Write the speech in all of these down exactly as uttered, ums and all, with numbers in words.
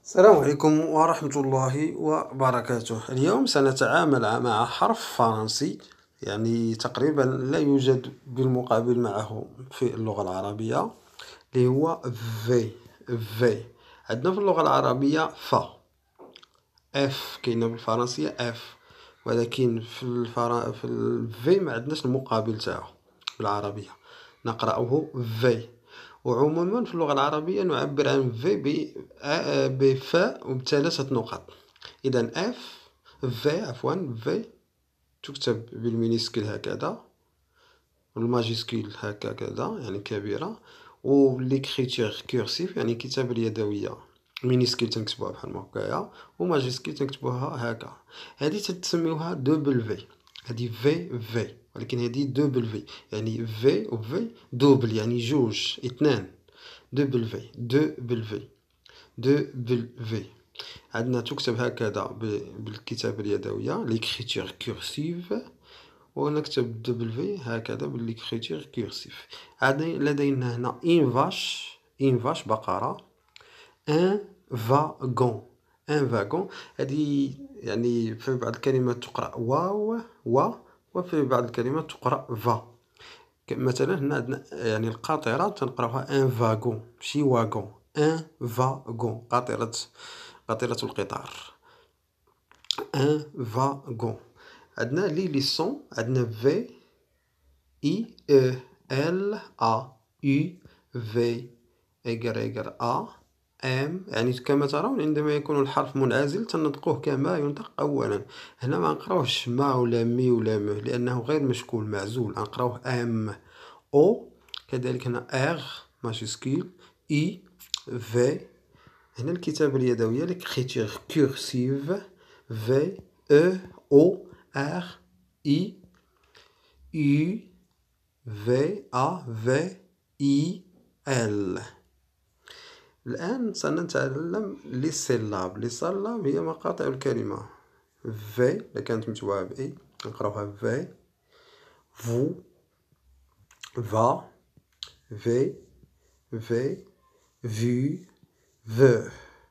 السلام عليكم ورحمة الله وبركاته. اليوم سنتعامل مع حرف فرنسي، يعني تقريبا لا يوجد بالمقابل معه في اللغة العربية، اللي هو في في عندنا في اللغة العربية ف اف كاينة بالفرنسية اف، ولكن في الفر... في الفي ما عندناش المقابل تاعو بالعربية، نقرأه في. وعموما في اللغة العربية نعبر عن في ب بفاء وبثلاثة نقط. إذا اف في عفوا في تكتب بالمينيسكيل هكذا، والماجيسكيل هكذا يعني كبيرة، وليكريتير كورسيف يعني الكتابة اليدوية مينيسكيل تنكتبوها بحال هكايا، وماجيسكيل تنكتبوها هكا. هذه تسميوها دوبل في، هذه في في، ولكن هذه دوبل في يعني في و في دوبل يعني جوج اثنان. دوبل في دوبل في دوبل في عندنا تكتب هكذا بالكتابة اليدوية ليكريتير كورسيف، ونكتب دبل في هكذا بالليكريتير كورسيف. لدينا هنا ان فاش، ان فاش بقرة، ان فاغون، ان فاغون هذه يعني في بعض الكلمات تقرأ واو و، وفي بعض الكلمات تقرأ فا. مثلا هنا عندنا يعني القاطرة تنقراوها ان فاغون ماشي واغون، ان فاغون قاطرة، قاطرة القطار، ان فاغون. عندنا لي ليسون، عندنا في اي او ال ا يو في ايغر ا ام، يعني كما ترون عندما يكون الحرف منعزل تنطقوه كما ينطق اولا. هنا ما نقراوهش ما ولا مي ولا م لانه غير مشكول معزول، نقراوه ام او. كذلك هنا ار ماجيسكيل اي في. هنا الكتابة اليدوية ليكريتير كورسيف في او او ار اي يو في ا في اي ال. الآن سنتعلم لي سيلاب. لي سيلاب هي مقاطع الكلمة. في إذا كانت متبوعة بإي نقراوها في، فو، فا، في، في، فيو، فو.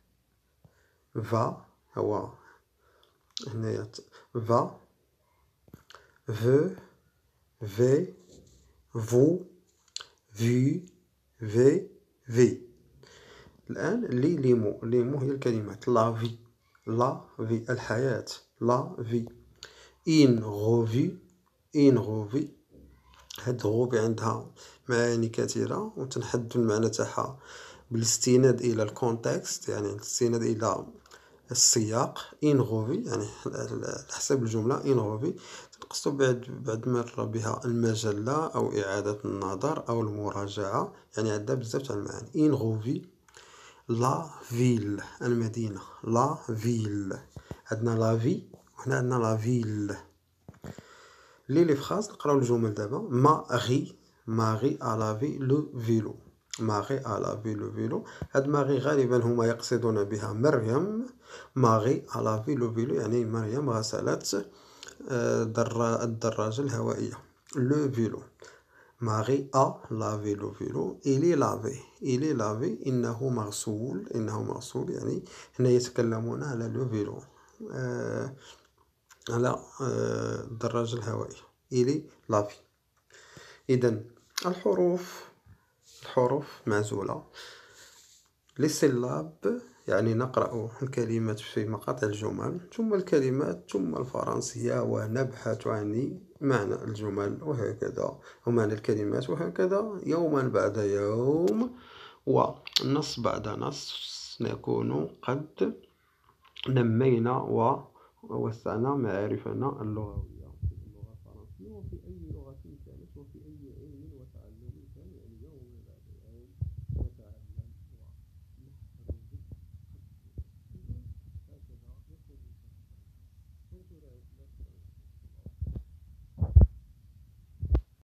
فا هو هنايا فا، فو، في، فو، فيو، في، في. الآن لي ليمو. ليمو هي الكلمات لا في، لا في الحياة، لا في. إن غوفي، إن غوفي هاد غوفي عندها معاني كثيرة وتنحدد المعنى تاعها بالاستناد إلى الكونتكست، يعني الاستناد إلى السياق. إن غوفي يعني على حسب الجملة، إن غوفي تنقصد بعد بعد مر بها المجلة أو إعادة النظر أو المراجعة، يعني عندها بزاف تاع المعاني. إن غوفي لا فيل المدينة، لا فيل. عندنا لا في وهنا عندنا لا فيل. لي لي فراز نقراو الجمل دابا. ماغي، ماغي ألافي لو فيلو، ماغي ألافي لو فيلو. هاد ماغي غالبا هما يقصدون بها مريم. ماغي ألافي لو فيلو يعني مريم غسلت الدراجة الهوائية، لو فيلو. ماغي أ لافي لو فيلو، إلي لافي، إلي لافي إنه مغسول، إنه مغسول يعني هنا يتكلمون على لو فيلو، آه على آه الدراجة الهوائية، إلي لافي. إذن الحروف، الحروف معزولة. لي سيلاب يعني نقرأ الكلمات في مقاطع الجمل، ثم الكلمات، ثم الفرنسية، ونبحث عن معنى الجمل وهكذا، ومعنى الكلمات وهكذا، يوما بعد يوم ونص بعد نص نكون قد نمينا ووسعنا معارفنا اللغوية.